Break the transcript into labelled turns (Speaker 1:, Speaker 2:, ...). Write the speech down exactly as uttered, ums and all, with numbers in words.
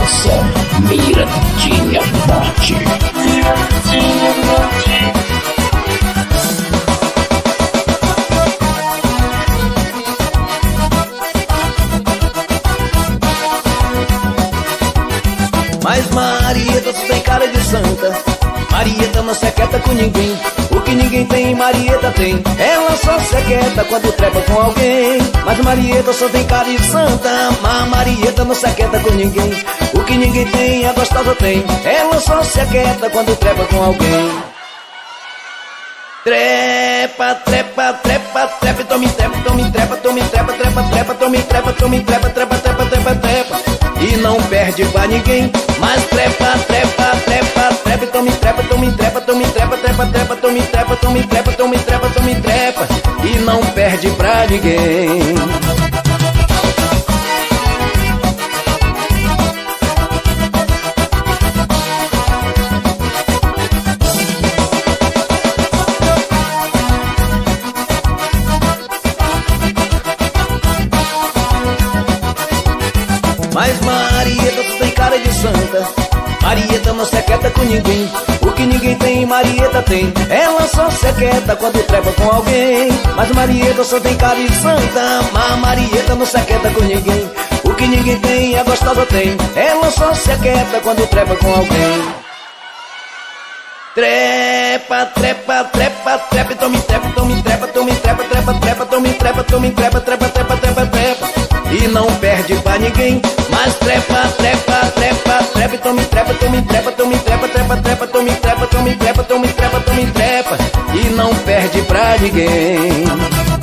Speaker 1: Apresentação Mirandinha Norte. Mirandinha Norte.
Speaker 2: Mas Marieta só tem cara de santa. Marieta não se aquieta com ninguém. O que ninguém tem, Marieta tem. Ela só se aquieta quando trepa com alguém. Mas Marieta só tem cara de santa. Mas Marieta não se aquieta com ninguém. O que ninguém tem, a gostosa tem. Ela só se aquieta quando trepa com alguém. Trepa, trepa, trepa, trepa, tome trepa, tome trepa, tome trepa, trepa, trepa, tome trepa, tome trepa, trepa, trepa, trepa, trepa. E não perde pra ninguém. Mas trepa, trepa, trepa, trepa, tome trepa, tome trepa, tome trepa, trepa, trepa, tome trepa, tome trepa, tome trepa, tome trepa. E não perde pra ninguém. Mas Marieta só tem cara de santa. Marieta não se aquieta com ninguém. O que ninguém tem, Marieta tem. Ela só se aquieta quando trepa com alguém. Mas Marieta só tem cara de santa. Mas Marieta não se aquieta com ninguém. O que ninguém tem, a gostosa tem. Ela só se aquieta quando trepa com alguém. Trepa, trepa, trepa, trepa, tome trepa, tome trepa, tome trepa, trepa, trepa, tome trepa, tome trepa, trepa, trepa, trepa, trepa. E não perde pra ninguém. Mas trepa, trepa, trepa, trepa, tome trepa, tome trepa, tome trepa, trepa, trepa, tome trepa, tome trepa, tome trepa, tome trepa. E não perde pra ninguém.